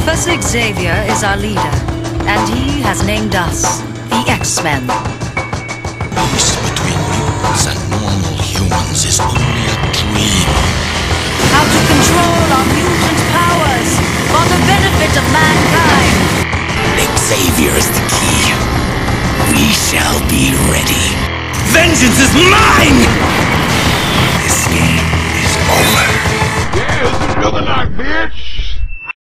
Professor Xavier is our leader, and he has named us the X-Men. Peace between mutants and normal humans is only a dream. How to control our mutant powers for the benefit of mankind. Xavier is the key. We shall be ready. Vengeance is mine! This game is over. Here's the juggernaut, bitch!